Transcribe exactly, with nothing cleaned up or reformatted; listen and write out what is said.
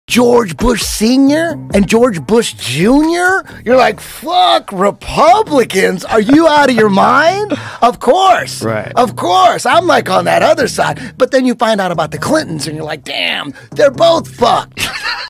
George Bush Senior and George Bush Junior You're like, fuck Republicans. Are you out of your mind? Of course. Right. Of course. I'm like on that other side. But then you find out about the Clintons and you're like, damn, they're both fucked.